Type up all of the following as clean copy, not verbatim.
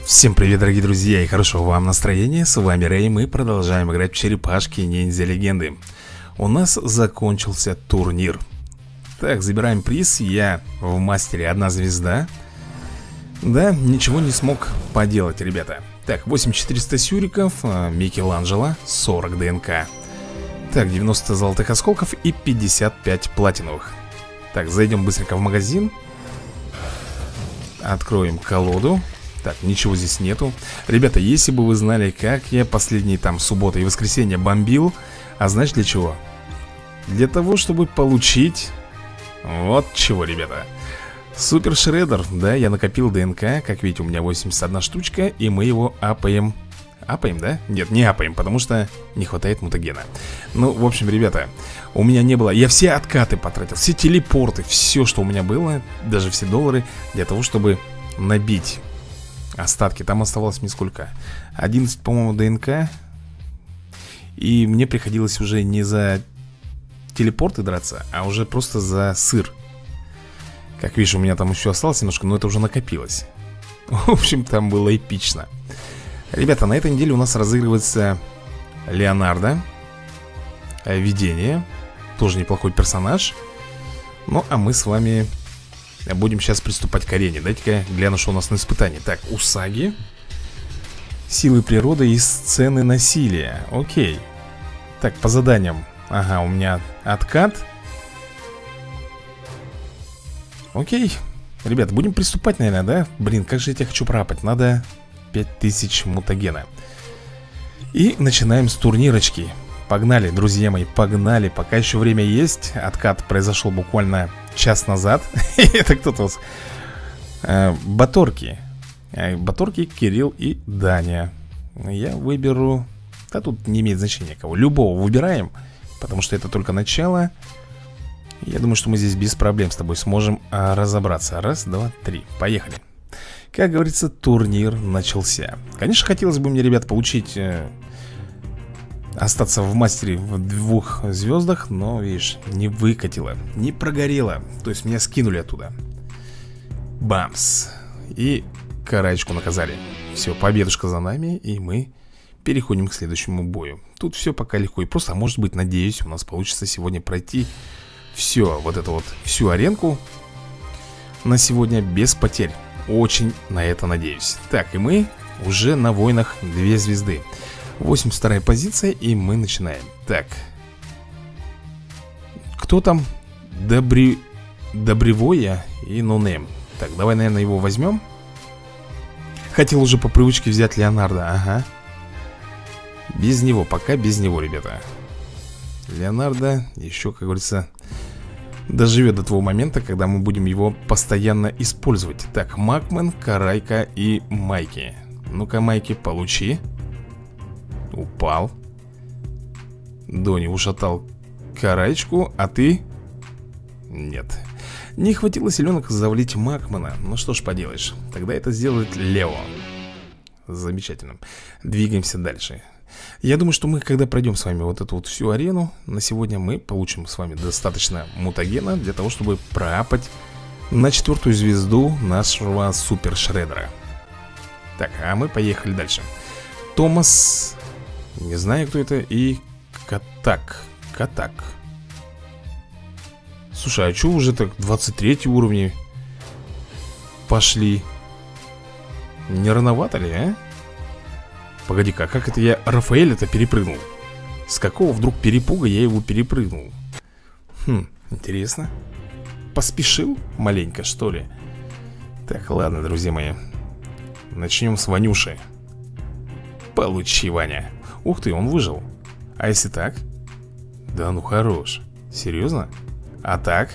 Всем привет, дорогие друзья, и хорошего вам настроения. С вами Рэй, мы продолжаем играть в черепашки ниндзя легенды. У нас закончился турнир. Так, забираем приз. Я в мастере 1 звезда. Да, ничего не смог поделать, ребята. Так, 8400 сюриков, Микеланджело, 40 ДНК. Так, 90 золотых осколков и 55 платиновых. Так, зайдем быстренько в магазин. Откроем колоду. Так, ничего здесь нету. Ребята, если бы вы знали, как я последние там субботы и воскресенье бомбил. А знаешь для чего? Для того, чтобы получить вот чего, ребята. Супер Шреддер, да, я накопил ДНК. Как видите, у меня 81 штучка. И мы его апаем. Апаем, да? Нет, не апаем, потому что не хватает мутагена. Ну, в общем, ребята, у меня не было. Я все откаты потратил, все телепорты, все, что у меня было, даже все доллары, для того, чтобы набить остатки. Там оставалось мне сколько? 11, по-моему, ДНК. И мне приходилось уже не за телепорты драться, а уже просто за сыр. Как видишь, у меня там еще осталось немножко, но это уже накопилось. В общем, там было эпично. Ребята, на этой неделе у нас разыгрывается Леонардо. Видение. Тоже неплохой персонаж. Ну, а мы с вами будем сейчас приступать к арене. Дайте-ка гляну, что у нас на испытании. Так, Усаги. Силы природы и сцены насилия. Окей. Так, по заданиям. Ага, у меня откат. Окей. Ребят, будем приступать, наверное, да? Блин, как же я тебя хочу пропать. Надо 5000 мутагена. И начинаем с турнирочки. Погнали, друзья мои, погнали. Пока еще время есть. Откат произошел буквально час назад. Это кто-то Баторки. Баторки, Кирилл и Даня. Я выберу... Да тут не имеет значения кого. Любого выбираем, потому что это только начало. Я думаю, что мы здесь без проблем с тобой сможем разобраться. Раз, два, три, поехали. Как говорится, турнир начался. Конечно, хотелось бы мне, ребят, получить... остаться в мастере в 2 звездах. Но, видишь, не выкатило, не прогорело. То есть меня скинули оттуда. Бамс. И караечку наказали. Все, победушка за нами. И мы переходим к следующему бою. Тут все пока легко и просто. А может быть, надеюсь, у нас получится сегодня пройти все, вот это вот, всю аренку на сегодня без потерь. Очень на это надеюсь. Так, и мы уже на войнах 2 звезды. 82-я позиция, и мы начинаем. Так. Кто там? Добревоя и Нонем. Так, давай, наверное, его возьмем. Хотел уже по привычке взять Леонардо. Ага. Без него, пока без него, ребята. Леонардо еще, как говорится, доживет до того момента, когда мы будем его постоянно использовать. Так, Макмен, Карайка и Майки. Ну-ка, Майки, получи. Упал. Дони ушатал Караечку, а ты... Нет. Не хватило силенок завалить Макмана. Ну что ж поделаешь. Тогда это сделает Лео. Замечательно. Двигаемся дальше. Я думаю, что мы, когда пройдем с вами вот эту вот всю арену, на сегодня мы получим с вами достаточно мутагена для того, чтобы проапать на 4-ю звезду нашего Супер Шреддера. Так, а мы поехали дальше. Томас... Не знаю, кто это. И Катак. Катак. Слушай, а что уже так 23 уровни пошли? Не рановато ли, а? Погоди-ка, как это я Рафаэля-то перепрыгнул? С какого вдруг перепуга я его перепрыгнул? Интересно. Поспешил маленько, что ли? Так, ладно, друзья мои. Начнем с Ванюши. Получи, Ваня. Ух ты, он выжил. А если так? Да ну хорош. Серьезно? А так?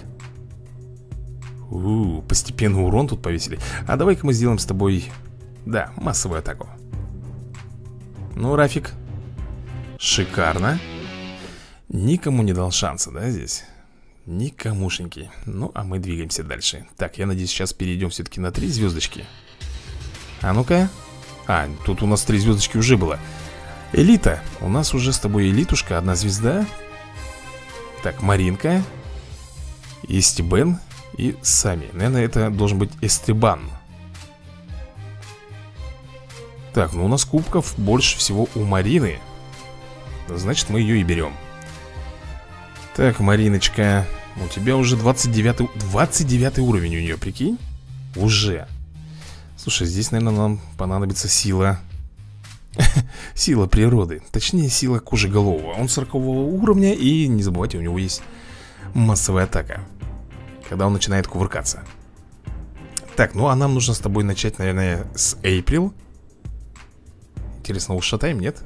Постепенно урон тут повесили. А давай-ка мы сделаем с тобой... Да, массовую атаку. Ну, Рафик. Шикарно. Никому не дал шанса, да, здесь? Никомушеньки. Ну, а мы двигаемся дальше. Так, я надеюсь, сейчас перейдем все-таки на 3 звездочки. А ну-ка. А, тут у нас 3 звездочки уже было. Элита. У нас уже с тобой элитушка, 1 звезда. Так, Маринка, Истебен и Сами. Наверное, это должен быть Эстебан. Так, ну у нас кубков больше всего у Марины. Значит, мы ее и берем. Так, Мариночка, у тебя уже 29 уровень у нее, прикинь? Уже. Слушай, здесь, наверное, нам понадобится сила. Сила природы. Точнее, сила кожеголового. Он 40-го уровня, и не забывайте, у него есть массовая атака, когда он начинает кувыркаться. Так, ну а нам нужно с тобой начать, наверное, с Эйприл. Интересно, ушатаем, нет?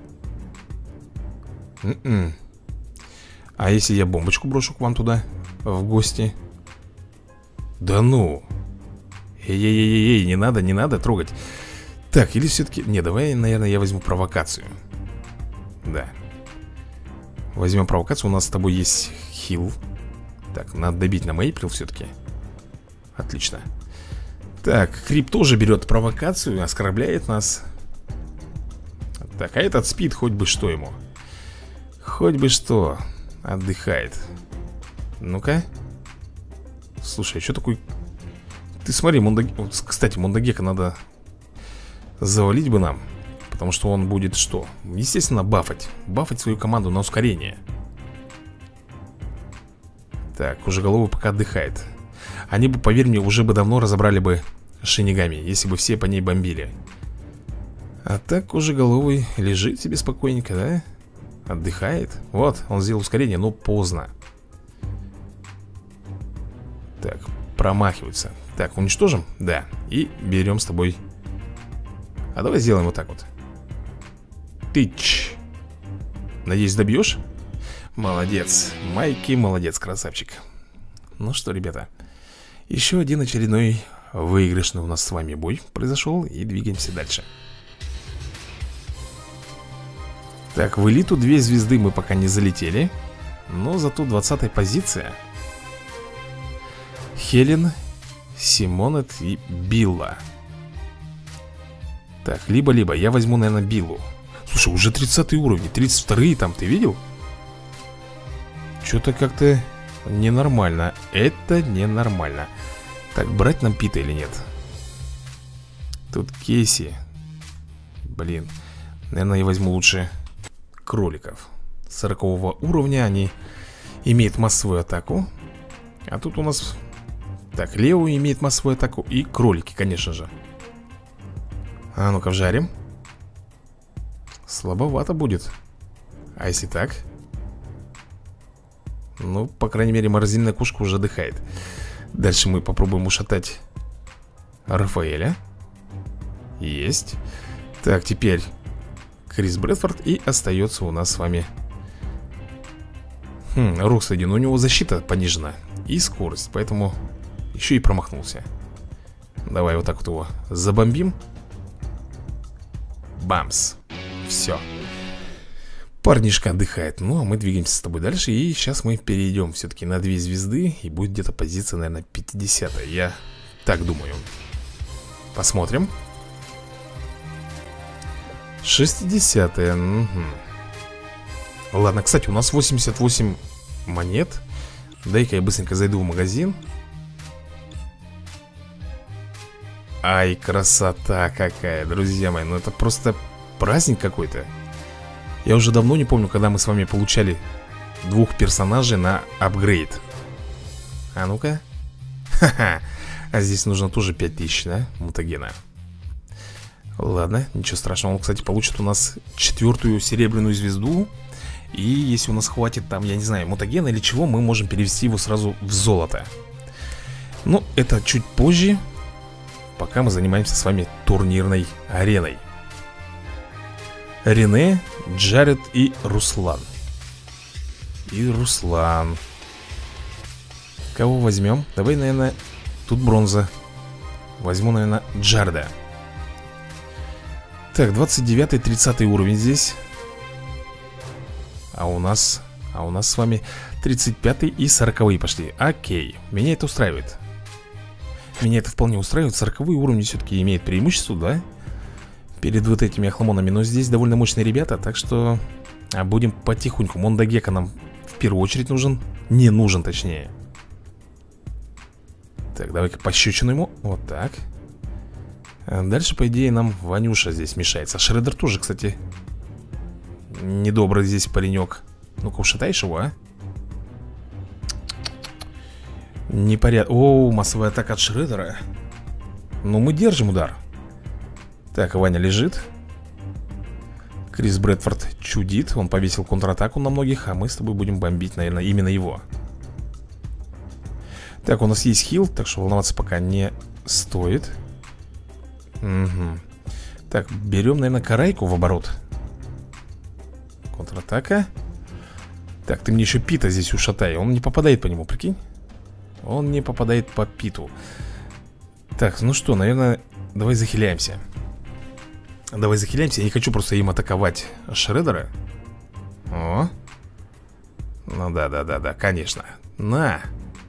А если я бомбочку брошу к вам туда, в гости? Да ну. Эй-эй-эй-эй, не надо трогать. Так, или все-таки... Не, давай, наверное, я возьму провокацию. Да. Возьмем провокацию, у нас с тобой есть хил. Так, надо добить нам Эйприл все-таки. Отлично. Так, Крип тоже берет провокацию, оскорбляет нас. Так, а этот спит хоть бы что ему. Хоть бы что. Отдыхает. Ну-ка. Слушай, а что такой... Ты смотри, кстати, Мондагека надо завалить бы нам. Потому что он будет что? Естественно, бафать. Бафать свою команду на ускорение. Так, Кожеголовый пока отдыхает. Они бы, поверь мне, уже бы давно разобрали бы Шинигами, если бы все по ней бомбили. А так Кожеголовый лежит себе спокойненько, да? Отдыхает. Вот, он сделал ускорение, но поздно. Так, промахивается. Так, уничтожим? Да. И берем с тобой. А давай сделаем вот так вот. Тыч. Надеюсь, добьешь? Молодец. Майки, молодец, красавчик. Ну что, ребята, еще один очередной выигрышный у нас с вами бой произошел. И двигаемся дальше. Так, в элиту 2 звезды мы пока не залетели. Но зато 20-я позиция. Хелен, Симонет и Билла. Так, либо-либо, я возьму, наверное, Биллу. Слушай, уже 30 уровень, 32-е там, ты видел? Что-то как-то ненормально. Это ненормально. Так, брать нам Пита или нет? Тут Кейси. Блин, наверное, я возьму лучше кроликов 40-го уровня. Они имеют массовую атаку. А тут у нас... Так, Лео имеет массовую атаку. И кролики, конечно же. А ну-ка, вжарим. Слабовато будет. А если так? Ну, по крайней мере, морозильная кошка уже отдыхает. Дальше мы попробуем ушатать Рафаэля. Есть. Так, теперь Крис Брэдфорд. И остается у нас с вами Рокстеди, но у него защита понижена и скорость, поэтому еще и промахнулся. Давай вот так вот его забомбим. Бамс. Все. Парнишка отдыхает. Ну, а мы двигаемся с тобой дальше. И сейчас мы перейдем все-таки на 2 звезды. И будет где-то позиция, наверное, 50-я. Я так думаю. Посмотрим. 60-я. Угу. Ладно, кстати, у нас 88 монет. Дай-ка я быстренько зайду в магазин. Ай, красота какая, друзья мои. Ну это просто праздник какой-то. Я уже давно не помню, когда мы с вами получали 2 персонажей на апгрейд. А ну-ка. Ха-ха. А здесь нужно тоже 5000, да, мутагена. Ладно, ничего страшного. Он, кстати, получит у нас 4-ю серебряную звезду. И если у нас хватит там, я не знаю, мутагена или чего, мы можем перевести его сразу в золото. Но это чуть позже, пока мы занимаемся с вами турнирной ареной. Рене, Джаред и Руслан. Кого возьмем? Давай, наверное, тут бронза. Возьму, наверное, Джареда. Так, 29-30 уровень здесь. А у нас с вами 35 и 40 пошли. Окей, меня это устраивает. Меня это вполне устраивает. 40 уровни все-таки имеют преимущество, да? Перед вот этими охламонами. Но здесь довольно мощные ребята, так что будем потихоньку. Мондагека нам в первую очередь нужен. Не нужен, точнее. Так, давай-ка пощечину ему. Вот так. Дальше, по идее, нам Ванюша здесь мешается. Шреддер тоже, кстати, недобрый здесь паренек. Ну-ка, ушатаешь его, а? Непорядок. О, массовая атака от Шреддера. Ну, мы держим удар. Так, Ваня лежит. Крис Брэдфорд чудит. Он повесил контратаку на многих, а мы с тобой будем бомбить, наверное, именно его. Так, у нас есть хил, так что волноваться пока не стоит. Угу. Так, берем, наверное, Карайку в оборот. Контратака. Так, ты мне еще Пита здесь ушатай. Он не попадает по нему, прикинь. Он не попадает по Питу. Так, ну что, наверное, давай захиляемся. Давай захиляемся. Я не хочу просто им атаковать Шреддера. О. Ну да, конечно. На.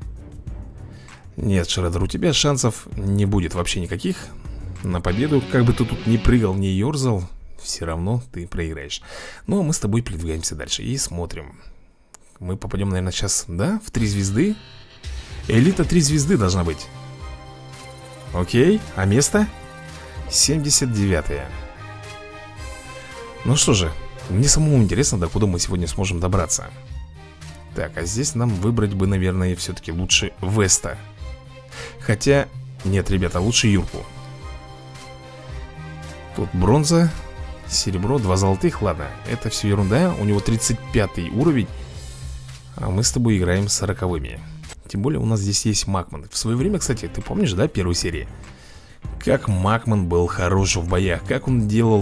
Нет, Шреддер, у тебя шансов не будет вообще никаких на победу. Как бы ты тут ни прыгал, ни ерзал, все равно ты проиграешь. Ну, а мы с тобой передвигаемся дальше и смотрим. Мы попадем, наверное, сейчас, да, в 3 звезды. Элита 3 звезды должна быть. Окей, а место? 79-е. Ну что же, мне самому интересно, до куда мы сегодня сможем добраться. Так, а здесь нам выбрать бы, наверное, все-таки лучше Веста. Хотя, нет, ребята, лучше Юрку. Тут бронза, серебро, 2 золотых. Ладно, это все ерунда. У него 35 уровень, а мы с тобой играем с 40-ми. Тем более у нас здесь есть Макман. В свое время, кстати, ты помнишь, да, первую серию? Как Макман был хорош в боях. Как он делал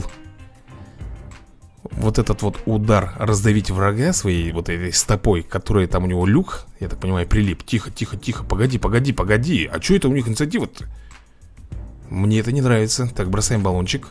вот этот вот удар, раздавить врага своей вот этой стопой, которая там у него люк, я так понимаю, прилип. Тихо, погоди. А что это у них инициатива-то? Мне это не нравится. Так, бросаем баллончик.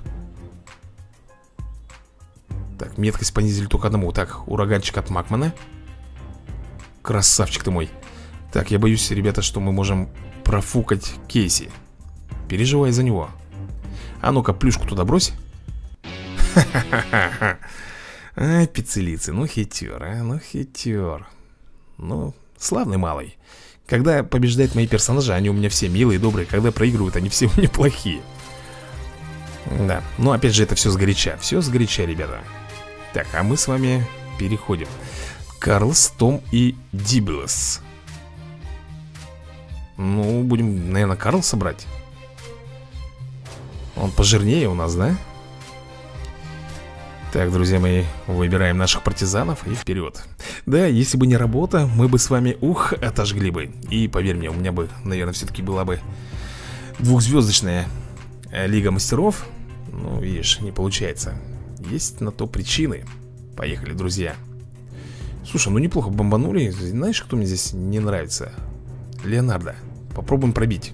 Так, меткость понизили только одному. Так, ураганчик от Макмана. Красавчик ты мой. Так, я боюсь, ребята, что мы можем профукать Кейси. Переживай за него. А ну-ка, плюшку туда брось. Ха-ха-ха-ха. Ай, пиццелицы, ну хитер, а, ну хитер. Ну, славный малый. Когда побеждают мои персонажи, они у меня все милые, добрые. Когда проигрывают, они все у меня плохие. Да, но опять же это все сгоряча. Все сгоряча, ребята. Так, а мы с вами переходим. Карлс, Том и Дибелес. Ну, будем, наверное, Карлса брать. Он пожирнее у нас, да? Так, друзья мои, выбираем наших партизанов и вперед. Да, если бы не работа, мы бы с вами, отожгли бы. И поверь мне, у меня бы, наверное, все-таки была бы 2-звездочная Лига Мастеров. Ну, видишь, не получается. Есть на то причины. Поехали, друзья. Слушай, ну неплохо бомбанули. Знаешь, кто мне здесь не нравится? Леонардо. Попробуем пробить.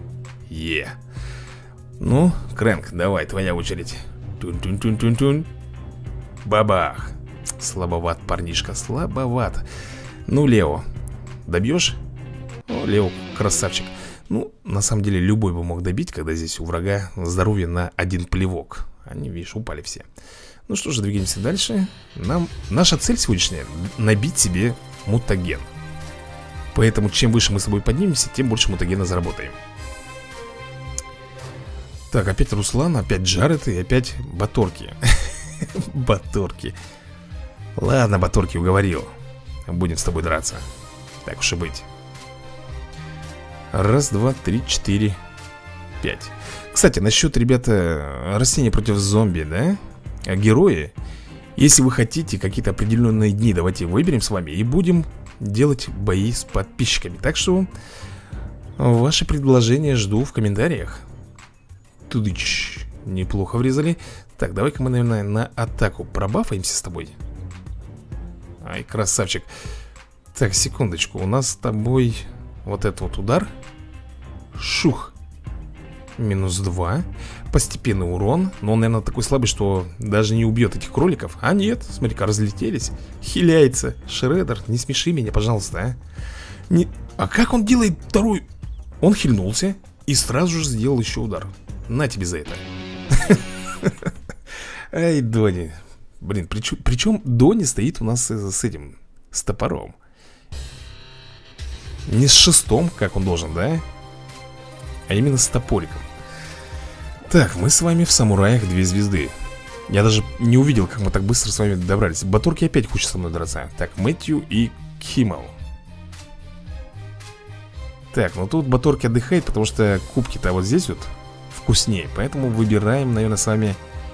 Ну, Крэнк, давай, твоя очередь. Тун-тун-тун-тун-тун. Бабах. Слабоват, парнишка, слабоват. Ну, Лео, добьешь? О, Лео, красавчик. Ну, на самом деле, любой бы мог добить, когда здесь у врага здоровье на 1 плевок. Они, видишь, упали все. Ну что же, двигаемся дальше. Наша цель сегодняшняя — набить себе мутаген. Поэтому, чем выше мы с собой поднимемся, тем больше мутагена заработаем. Так, опять Руслан, опять Джаред и опять Баторки. Баторки. Ладно, Баторки, уговорил. Будем с тобой драться. Так уж и быть. 1, 2, 3, 4, 5. Кстати, насчет, ребята, растения против зомби, да? Герои. Если вы хотите какие-то определенные дни, давайте выберем с вами и будем делать бои с подписчиками. Так что ваши предложения жду в комментариях. Тудыч. Неплохо врезали. Так, давай-ка мы, наверное, на атаку пробафаемся с тобой. Ай, красавчик. Так, секундочку. У нас с тобой вот этот вот удар. Шух. -2. Постепенный урон. Но он, наверное, такой слабый, что даже не убьет этих кроликов. А нет, смотри-ка, разлетелись. Хиляется. Шреддер, не смеши меня, пожалуйста, а. А как он делает второй? Он хильнулся и сразу же сделал еще удар. На тебе за это. Ай, Дони. Блин, причем Дони стоит у нас с этим, с топором. Не с шестом, как он должен, да? А именно с топориком. Так, мы с вами в самураях 2 звезды. Я даже не увидел, как мы так быстро с вами добрались. Баторки опять хочет со мной драться. Так, Мэтью и Киммел. Так, ну тут Баторки отдыхает, потому что кубки-то вот здесь вот вкуснее. Поэтому выбираем, наверное, с вами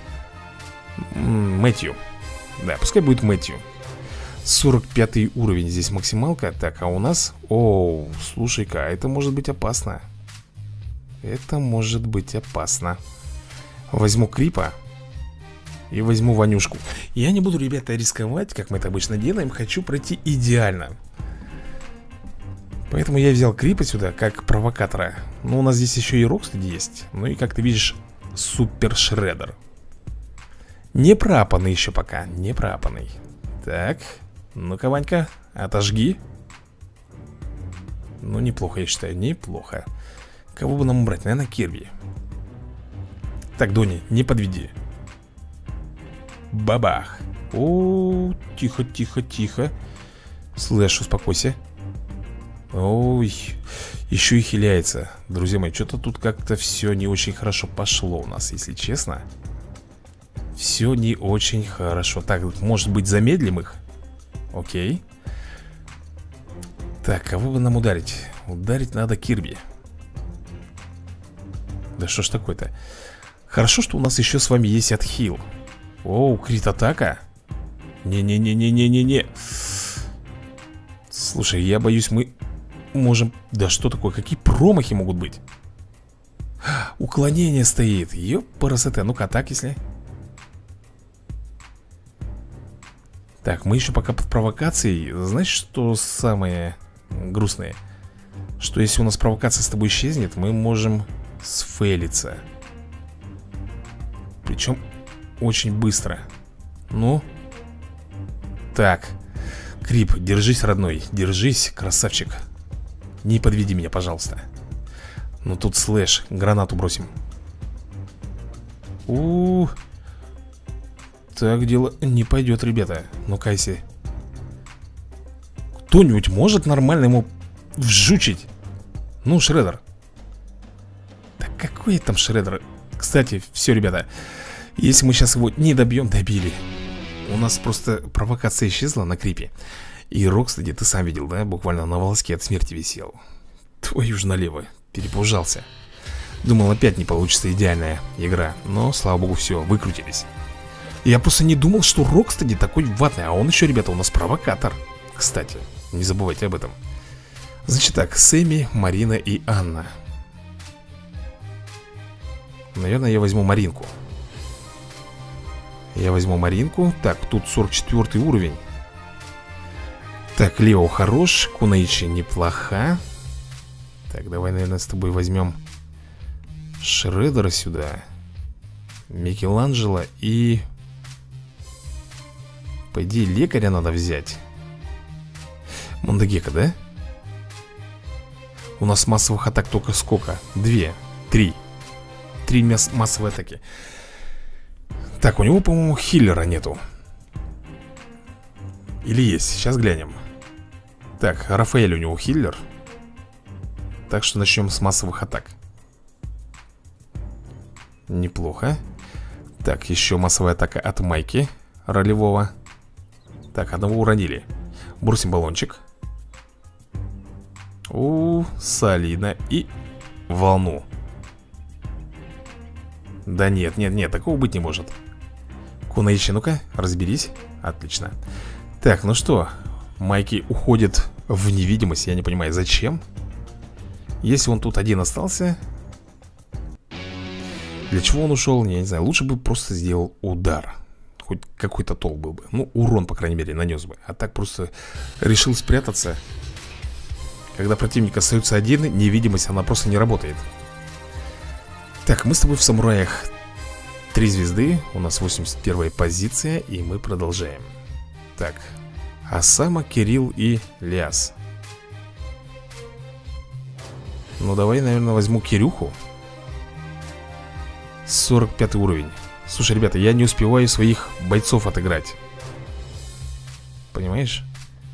Мэтью. Да, пускай будет Мэтью. 45 уровень, здесь максималка. Так, а у нас... Оу, слушай-ка, это может быть опасно. Это может быть опасно. Возьму Крипа и возьму Ванюшку. Я не буду, ребята, рисковать, как мы это обычно делаем. Хочу пройти идеально. Поэтому я взял Крипа сюда, как провокатора. Но у нас здесь еще и Рокстеди есть. Ну и, как ты видишь, Супер Шреддер. Не пропанный еще пока, не пропанный. Так, ну-ка, Ванька, отожги. Ну, неплохо, я считаю, неплохо. Кого бы нам убрать? Наверное, Кирби. Так, Дони, не подведи. Бабах. О, тихо, тихо, тихо. Слэш, успокойся. Ой, еще и хиляется. Друзья мои, что-то тут как-то все не очень хорошо пошло у нас, если честно. Все не очень хорошо. Так, может быть, замедлим их? Окей. Так, кого бы нам ударить? Ударить надо Кирби. Да что ж такое-то? Хорошо, что у нас еще с вами есть отхил. Оу, крит-атака. Не-не-не-не-не-не-не. Слушай, я боюсь, мы можем... Да что такое? Какие промахи могут быть? Уклонение стоит. Ёпарасоте. Ну-ка, так, если... Так, мы еще пока под провокацией. Знаешь, что самое грустное? Что если у нас провокация с тобой исчезнет, мы можем сфейлиться. Причем очень быстро. Ну. Так. Крип, держись, родной. Держись, красавчик. Не подведи меня, пожалуйста. Ну тут слэш, гранату бросим. Так дело не пойдет, ребята. Ну, Кайси. Кто-нибудь может нормально ему вжучить? Ну, Шреддер. Да какой там Шреддер? Кстати, все, ребята. Если мы сейчас его не добьем, добили. У нас просто провокация исчезла на Крипе. И Рокстеди, ты сам видел, да? Буквально на волоске от смерти висел. Твою ж налево, перепужался. Думал, опять не получится идеальная игра. Но, слава богу, все, выкрутились. Я просто не думал, что Рокстеди такой ватный. А он еще, ребята, у нас провокатор. Кстати, не забывайте об этом. Значит так, Сэмми, Марина и Анна. Наверное, я возьму Маринку. Я возьму Маринку. Так, тут 44 уровень. Так, Лео хорош, Кунаичи неплоха. Так, давай, наверное, с тобой возьмем Шреддера сюда, Микеланджело и... По идее, лекаря надо взять. Мондагека, да? У нас массовых атак только сколько? 2, 3. 3 массовые атаки. Так, у него, по-моему, хиллера нету. Или есть, сейчас глянем. Так, Рафаэль у него хиллер. Так что начнем с массовых атак. Неплохо. Так, еще массовая атака от Майки ролевого. Так, одного уронили. Бросим баллончик. Солидно. И волну. Да нет, нет, нет, такого быть не может. Кунаичи, ну-ка, разберись. Отлично. Так, ну что, Майки уходит в невидимость. Я не понимаю, зачем. Если он тут один остался, для чего он ушел, я не знаю. Лучше бы просто сделал удар. Хоть какой-то толк был бы. Ну, урон, по крайней мере, нанес бы. А так просто решил спрятаться. Когда противник остается один, невидимость, она просто не работает. Так, мы с тобой в самураях 3 звезды. У нас 81-я позиция. И мы продолжаем. Так, Осама, Кирилл и Ляс. Ну, давай, наверное, возьму Кирюху. 45 уровень. Слушай, ребята, я не успеваю своих бойцов отыграть. Понимаешь?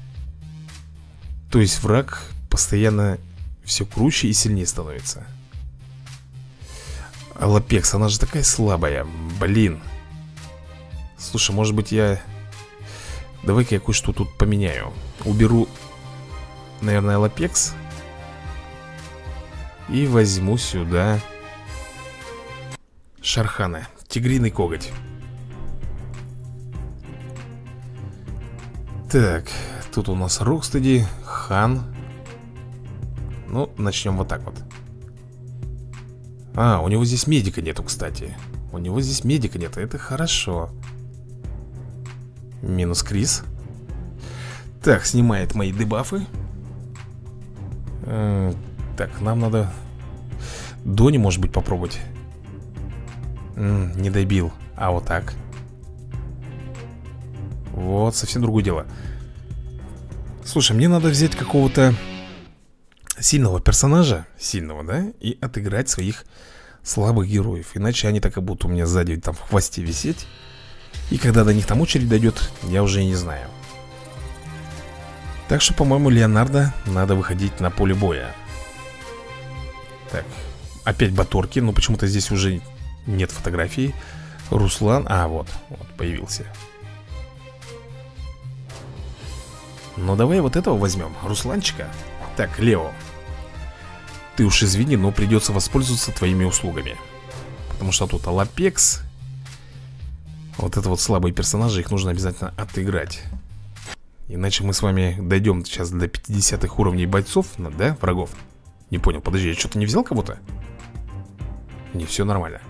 То есть враг постоянно все круче и сильнее становится. Лапекс, она же такая слабая. Блин. Слушай, может быть я... Давай-ка я кое-что тут поменяю. Уберу, наверное, Лапекс. И возьму сюда Шархана. Тигриный коготь. Так, тут у нас Рокстеди, Хан. Ну, начнем вот так вот. А, у него здесь медика нету, кстати. У него здесь медика нет, это хорошо. Минус Крис. Так, снимает мои дебафы. Так, нам надо Дони, может быть, попробовать. Не добил. А вот так. Вот, совсем другое дело. Слушай, мне надо взять какого-то сильного персонажа. Сильного, да? И отыграть своих слабых героев. Иначе они так и будут у меня сзади там в хвосте висеть. И когда до них там очередь дойдет, я уже и не знаю. Так что, по-моему, Леонардо надо выходить на поле боя. Так, опять Баторки. Но почему-то здесь уже нет фотографии. Руслан, вот появился. Ну давай вот этого возьмем, Русланчика. Так, Лео, ты уж извини, но придется воспользоваться твоими услугами. Потому что тут Лапекс. Вот это вот слабые персонажи, их нужно обязательно отыграть. Иначе мы с вами дойдем сейчас до 50-х уровней бойцов, да, врагов. Не понял, подожди, я что-то не взял кого-то? Не, все нормально.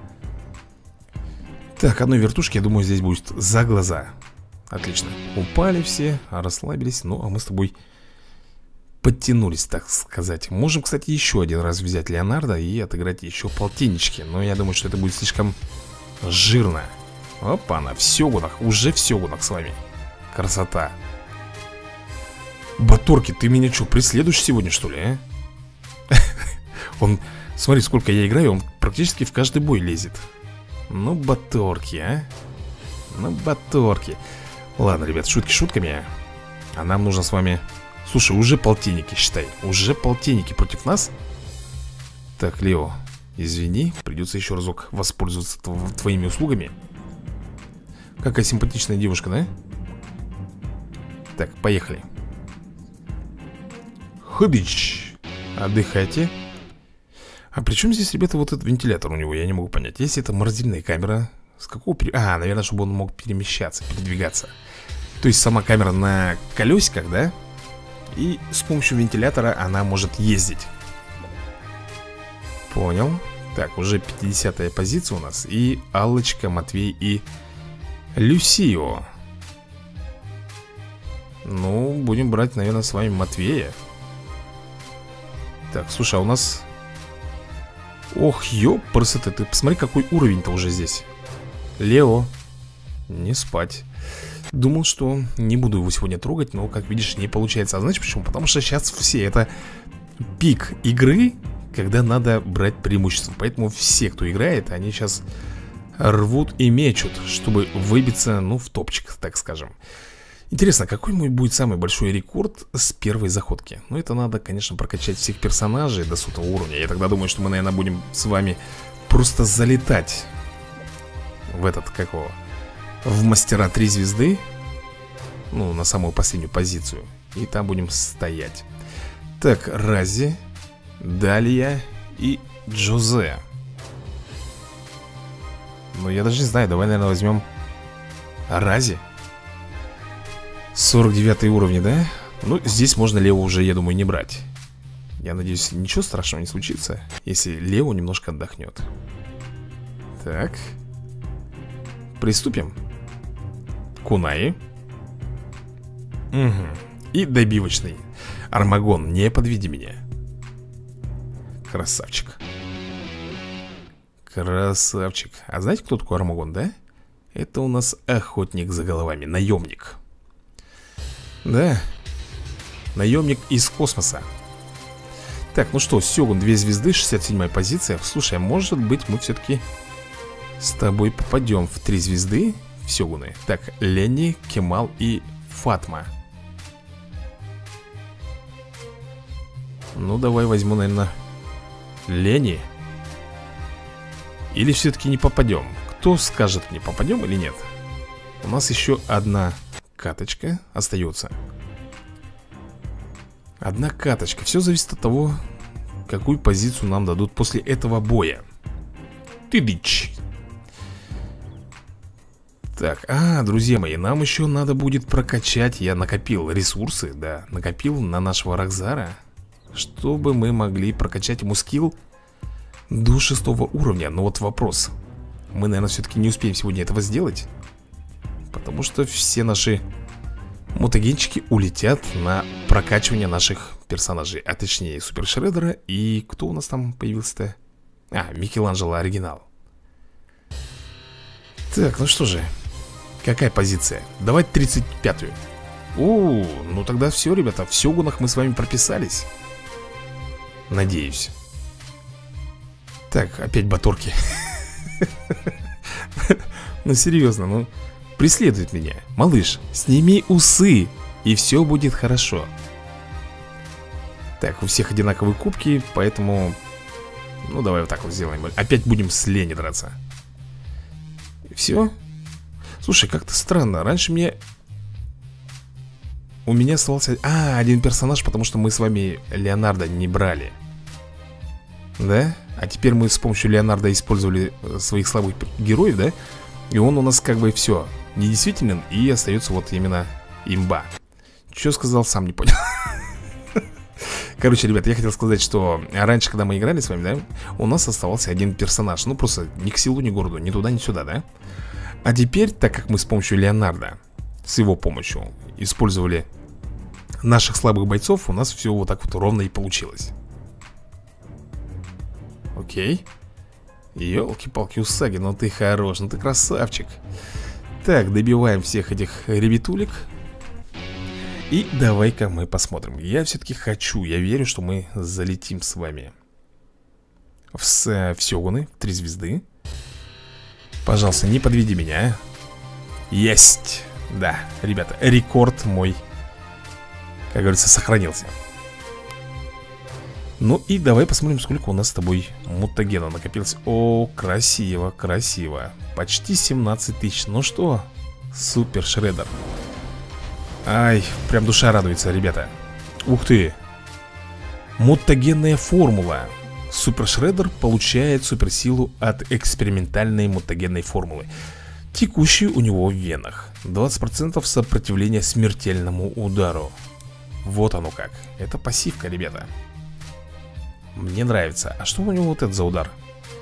Так, одной вертушки, я думаю, здесь будет за глаза. Отлично, упали все, расслабились. Ну, а мы с тобой подтянулись, так сказать. Можем, кстати, еще один раз взять Леонардо и отыграть еще полтиннички. Но я думаю, что это будет слишком жирно. Опа-на, в Сёгунах, уже в Сёгунах с вами. Красота. Баторки, ты меня что, преследуешь сегодня, что ли, а? Он, смотри, сколько я играю, он практически в каждый бой лезет. Ну, Баторки, а? Ну, Баторки. Ладно, ребят, шутки шутками. А нам нужно с вами... Слушай, уже полтинники, считай. Уже полтинники против нас. Так, Лео, извини, придется еще разок воспользоваться твоими услугами. Какая симпатичная девушка, да? Так, поехали. Худыч. Отдыхайте. А при чем здесь, ребята, вот этот вентилятор у него? Я не могу понять. Если это морозильная камера, с какого... наверное, чтобы он мог перемещаться, передвигаться. То есть сама камера на колесиках, да? И с помощью вентилятора она может ездить. Понял. Так, уже 50-я позиция у нас. И Аллочка, Матвей и Люсио. Ну, будем брать, наверное, с вами Матвея. Так, слушай, а у нас... Ох, ёпрсоты, ты посмотри, какой уровень-то уже здесь. Лео, не спать. Думал, что не буду его сегодня трогать, но, как видишь, не получается. А знаешь почему? Потому что сейчас все это пик игры, когда надо брать преимущество. Поэтому все, кто играет, они сейчас рвут и мечут, чтобы выбиться, ну, в топчик, так скажем. Интересно, какой мой будет самый большой рекорд с первой заходки? Ну, это надо, конечно, прокачать всех персонажей до 100 уровня. Я тогда думаю, что мы, наверное, будем с вами просто залетать в этот, какого? В мастера 3 звезды. Ну, на самую последнюю позицию. И там будем стоять. Так, Рази, Далия и Джозе. Ну, я даже не знаю, давай, наверное, возьмем Рази. 49 уровни, да? Ну, здесь можно Лео уже, я думаю, не брать. Я надеюсь, ничего страшного не случится, если Лео немножко отдохнет. Так. Приступим. Кунаи. Угу. И добивочный. Армагон, не подведи меня. Красавчик. Красавчик. А знаете, кто такой Армагон, да? Это у нас охотник за головами, наемник. Да, наемник из космоса. Так, ну что, Сёгун, 2 звезды, 67-я позиция. Слушай, а может быть мы все-таки с тобой попадем в 3 звезды в Сёгуны. Так, Ленни, Кемал и Фатма. Ну, давай возьму, наверное, Ленни Или все-таки не попадем? Кто скажет мне, попадем или нет? У нас еще одна каточка остается. Одна каточка. Все зависит от того, какую позицию нам дадут после этого боя. Тыдыч. Так, друзья мои, нам еще надо будет прокачать. Я накопил ресурсы, да, накопил на нашего Рокзара, чтобы мы могли прокачать ему скилл до 6-го уровня. Но вот вопрос. Мы, наверное, все-таки не успеем сегодня этого сделать, потому что все наши мутагенчики улетят на прокачивание наших персонажей. А точнее, Супер Шреддера. И кто у нас там появился-то? Микеланджело оригинал. Так, ну что же. Какая позиция? Давай 35-ю. Ну тогда все, ребята. В Сёгунах мы с вами прописались. Надеюсь. Так, опять баторки. Ну серьезно, ну преследует меня. Малыш, сними усы, и все будет хорошо. Так, у всех одинаковые кубки, поэтому... Ну давай вот так вот сделаем. Опять будем с Лени драться. Все? Слушай, как-то странно. Раньше у меня оставался... один персонаж, потому что мы с вами Леонардо не брали. Да? А теперь мы с помощью Леонардо использовали своих слабых героев, да? И он у нас как бы все недействителен, и остается вот именно имба. Что сказал, сам не понял. Короче, ребят, я хотел сказать, что раньше, когда мы играли с вами, да, у нас оставался один персонаж. Ну, просто ни к селу, ни к городу, ни туда, ни сюда, да? А теперь, так как мы с помощью Леонардо, с его помощью, использовали наших слабых бойцов, у нас все вот так вот ровно и получилось. Окей. Ёлки-палки, Усаги, ну ты хорош, ну ты красавчик. Так, добиваем всех этих ребятулек. И давай-ка мы посмотрим. Я все-таки хочу, я верю, что мы залетим с вами в Сёгуны, в 3 звезды. Пожалуйста, не подведи меня. Есть. Да, ребята, рекорд мой, как говорится, сохранился. Ну и давай посмотрим, сколько у нас с тобой мутагена накопилось. О, красиво, красиво. Почти 17 тысяч. Ну что, Супер Шреддер. Ай, прям душа радуется, ребята. Ух ты. Мутагенная формула. Супер Шреддер получает суперсилу от экспериментальной мутагенной формулы, текущей у него в венах. 20% сопротивления смертельному удару. Вот оно как. Это пассивка, ребята. Мне нравится. А что у него вот это за удар?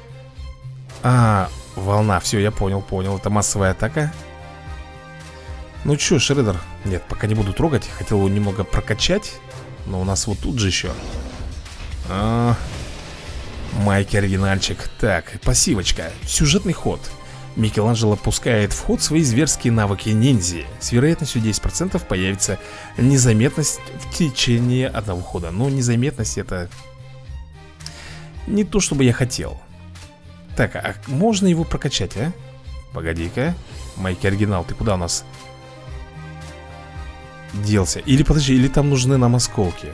Волна. Все, я понял, понял. Это массовая атака. Ну чё, Шреддер? Нет, пока не буду трогать. Хотел его немного прокачать. Но у нас вот тут же еще Майки оригинальчик. Так, пассивочка. Сюжетный ход. Микеланджело пускает в ход свои зверские навыки ниндзя. С вероятностью 10% появится незаметность в течение одного хода. Но незаметность это... не то, чтобы я хотел. Так, а можно его прокачать, а? Погоди-ка. Майки оригинал, ты куда у нас делся? Или подожди, или там нужны нам осколки?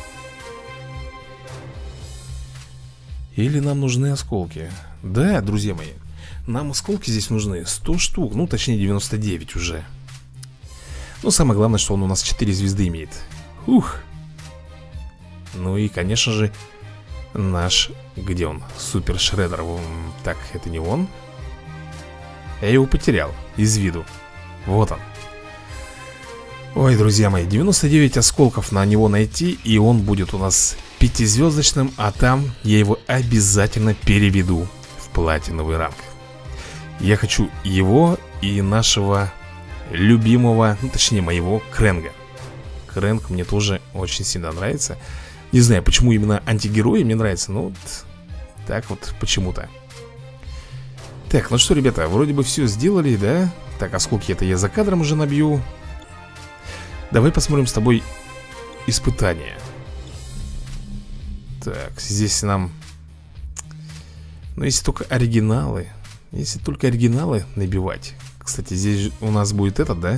Или нам нужны осколки? Да, друзья мои, нам осколки здесь нужны 100 штук, ну точнее 99 уже. Но самое главное, что он у нас 4 звезды имеет. Ух. Ну и, конечно же, наш... Где он? Супер Шреддер. Так, это не он. Я его потерял из виду. Вот он. Ой, друзья мои, 99 осколков на него найти, и он будет у нас 5-звездочным. А там я его обязательно переведу в платиновый ранг. Я хочу его и нашего любимого, ну точнее моего Крэнга. Крэнг мне тоже очень сильно нравится. Не знаю, почему именно антигерои мне нравятся, но вот так вот почему-то. Так, ну что, ребята, вроде бы все сделали, да? Так, осколки это я за кадром уже набью. Давай посмотрим с тобой испытания. Так, здесь нам... Ну, если только оригиналы. Если только оригиналы набивать. Кстати, здесь у нас будет этот, да?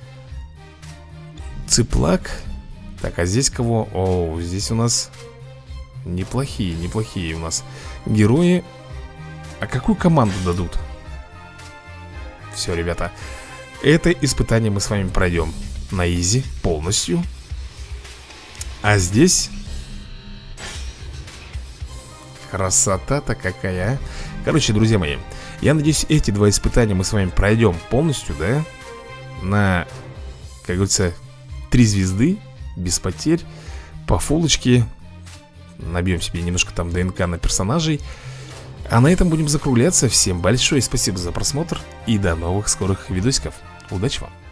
Цыплак. Так, а здесь кого? О, здесь у нас неплохие у нас герои. А какую команду дадут? Все, ребята, это испытание мы с вами пройдем на изи полностью. А здесь красота-то какая. Короче, друзья мои, я надеюсь, эти два испытания мы с вами пройдем полностью, да? На, как говорится, 3 звезды, без потерь, по фулочке. Набьем себе немножко там ДНК на персонажей. А на этом будем закругляться. Всем большое спасибо за просмотр и до новых скорых видосиков. Удачи вам!